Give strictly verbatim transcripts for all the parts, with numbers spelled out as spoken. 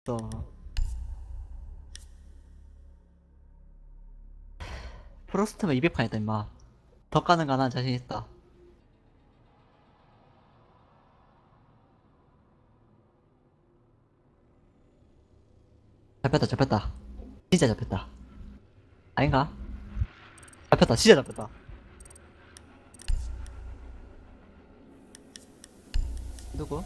또 프로스트면 이백 판이다 임마. 더 까는 거 난 자신 있다. 잡혔다 잡혔다. 진짜 잡혔다. 아닌가? 잡혔다 진짜 잡혔다. 누구?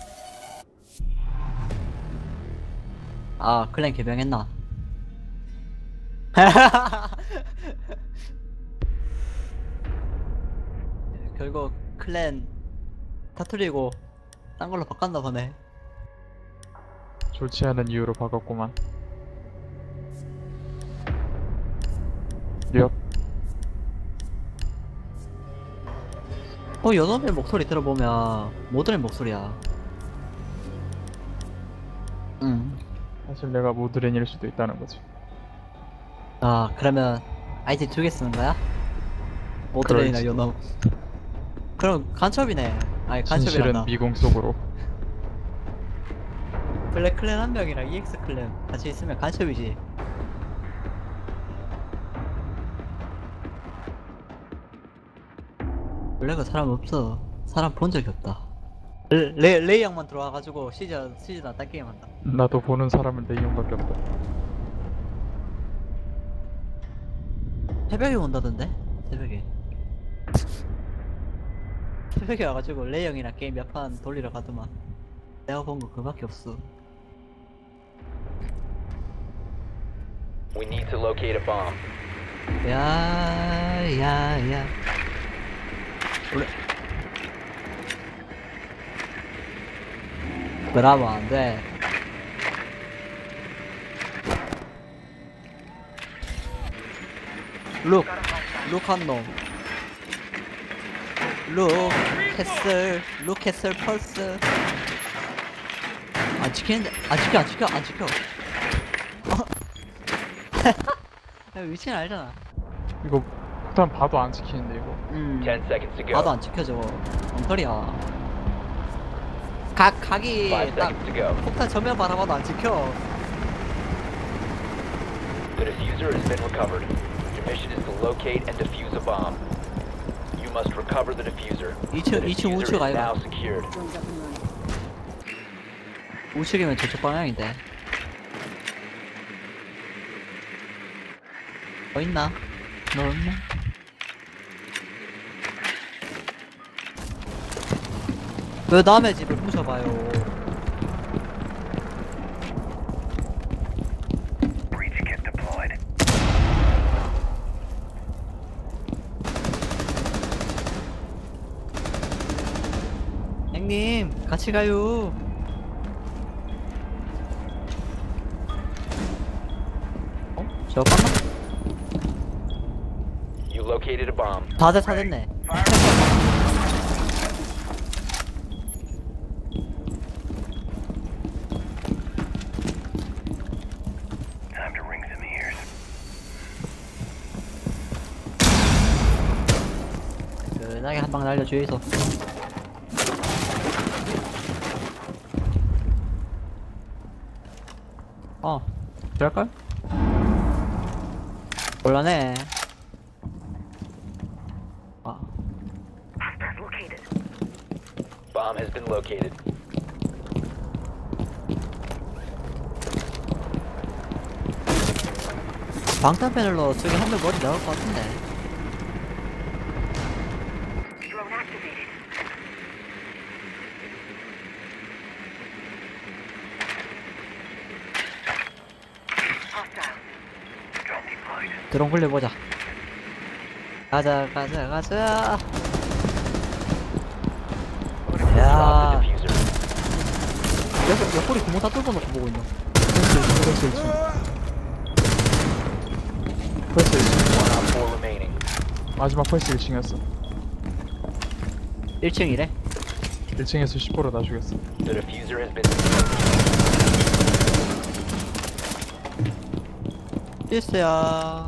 아 클랜 개병했나? 결국 클랜 타투리고 딴 걸로 바꿨나 보네. 좋지 않은 이유로 바꿨구만. 몇? 어 연놈의 목소리 들어보면 모드의 목소리야. 응. 사실 내가 모드렌일 수도 있다는 거지. 아 그러면 아이템 두 개 쓰는 거야? 모드레이나 그럴지도. 연놈. 그럼 간첩이네. 아니 간첩이란다. 진실은 미궁 속으로. 블랙 클랜 한 명이랑 이엑스 클랜 같이 있으면 간첩이지. 블랙은 사람 없어. 사람 본 적이 없다. 레, 레이 형만 들어와가지고 시즌 시즌 안딴 게임 한다. 나도 보는 사람은 내 이용밖에 없다. 새벽에 온다던데? 새벽에. 새벽에 와가지고 레이 형이랑 게임 몇 판 돌리러 가더만. 내가 본 거 그밖에 없어. We need to locate a bomb. 야, 야, 야. 원래. 그러면 안 돼. 룩, 룩한 놈. 룩, 캐슬, 룩 캐슬 펄스. 안 지키는데, 안 지켜, 안 지켜, 안 지켜. 야, 위치는 알잖아. 이거 일단 봐도 안 지키는데 이거. 음. ten seconds to go. 나도 안 지켜 저거. 엉터리야. 각 각이 five 딱 seconds to go. 폭탄 전면 바라봐도 안 지켜. The diffuser has been recovered. Your mission is to locate and defuse a bomb. You must recover the diffuser. 이 층, The 이 층 diffuser 우측 is 아이가. now secured. 우측이면 저쪽 방향인데. 뭐 있나? 너 없나? 왜 남의 집을 부셔봐요? 형님 같이 가요. 어? 저거 깜나? You located a bomb. 다들 사됐네. 편하게 한 방 날려주이소. 어, 될걸? 곤란해. 아, Bomb has been located. 방탄 패널로 저기 한 명 머리 나올 것 같은데. 드론 굴려보자. 가자 가자 가자. Stop 야, the diffuser. 옆, 옆구리 구멍 다 뚫어놓고 보고 있노. 벌써 일 층. 벌써 일 층. One op four remaining. 마지막 벌써 일 층이었어. 일 층이래? 일 층에서 십 퍼센트 다 죽였어. The diffuser has been secured. 필스야.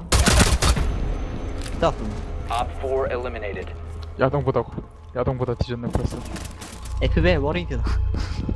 딱. Op four eliminated. 야동보다 야동보다 뒤졌네 벌써. 에프비아이 워링이다.